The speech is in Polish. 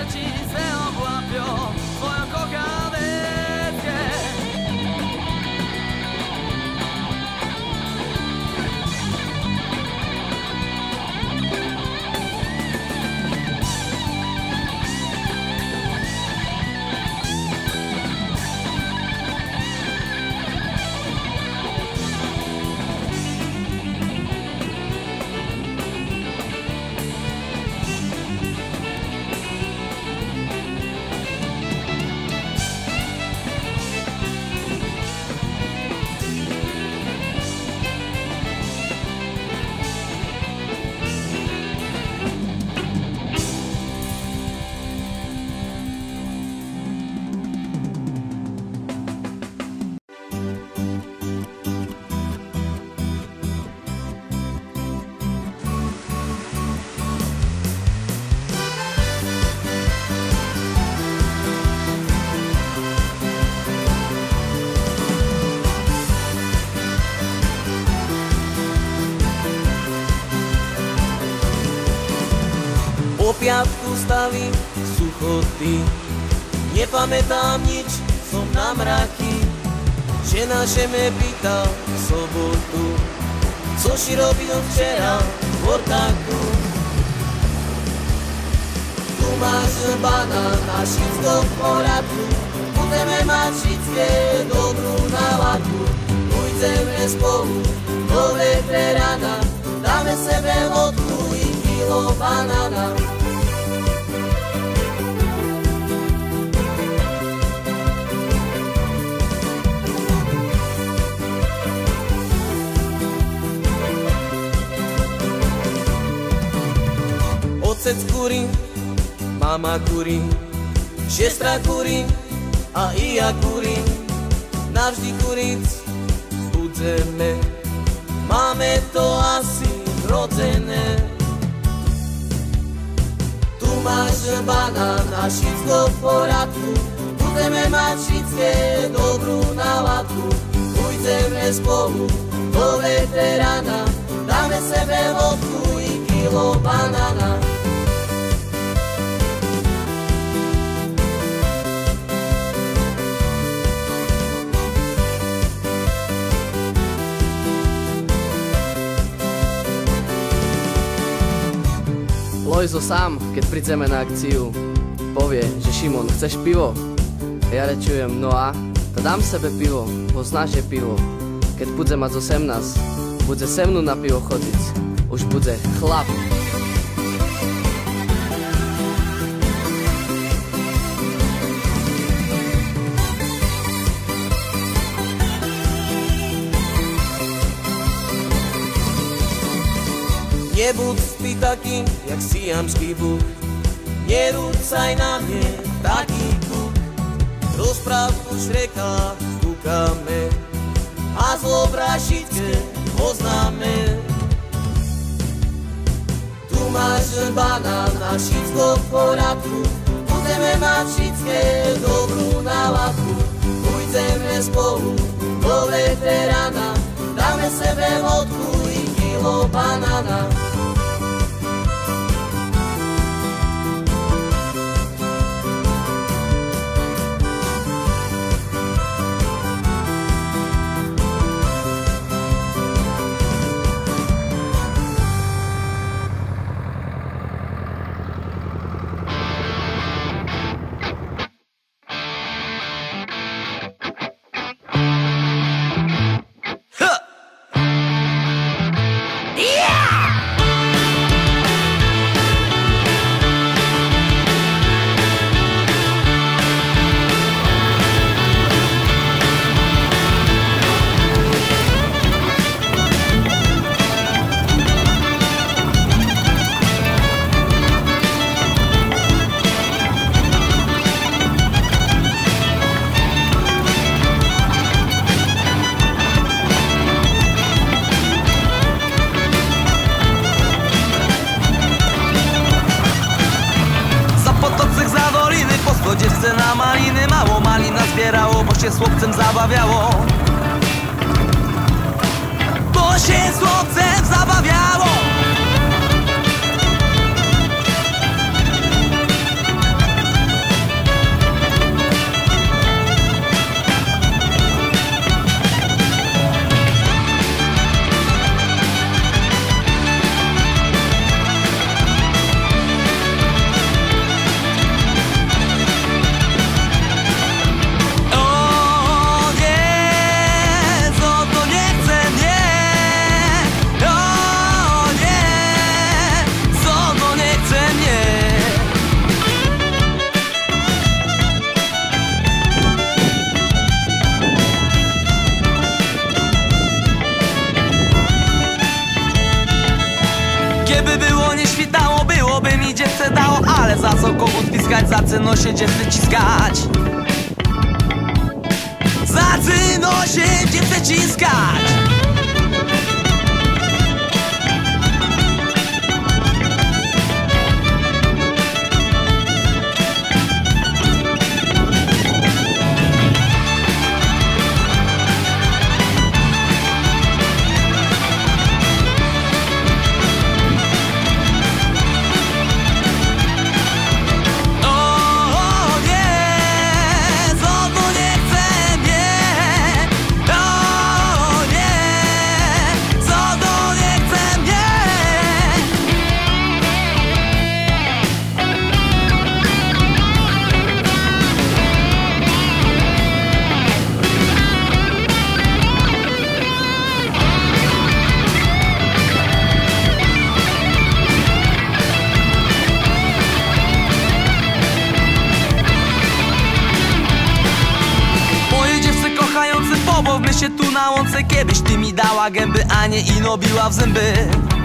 ci se obłapią twoją kochawetkę. Po piatku stavím suchoty, nepamätám nič, som na mraky. Žena me pýta v sobotu, co si robil včera v ortáku. Tu máš banán a všetko v poradku, budeme mať všetké dobrú náladu. Pôjdeme spolu do veterána, dáme sebe vodku i kilo banána. Otec kurí, mama kurí, sestra kurí a i ja kurím. Navždy kuriť budeme, máme to asi rodzené. Tu máš banán a všetko v poradku, budeme mať všetké dobrú náladu. Pôjdeme spolu do veterána, dáme sebe vodku i kilo banána. Lojzo sám, keď prídeme na akciu, povie, že Šimon, chceš pivo? A ja rečujem, no a? To dám sebe pivo, bo znáš je pivo. Keď bude mať 18, bude se mnou na pivo chodiť. Už bude chlap. Nebuď spí takým, jak siamský buk, nerúcaj na mne taký kuk. Rozprávku Šreka kúkame a zlobrašitke poznáme. Tu máš banán a všetko v poradku, budeme mať všetké dobrú náladu. Pôjdeme spolu do veterána, dáme sebe vodku i kilo banána. Dziewczę na maliny, mało malina zbierało, bo się z chłopcem zabawiało. Bo się z chłopcem zabawiało. se dało, ale za co kogut piskać, za cyno się dziewczę ciskać. Za cyno się dziewczę ciskać. Pobawmy się tu na łące, kiedyś ty mi dała gęby, a nie ino biła w zęby.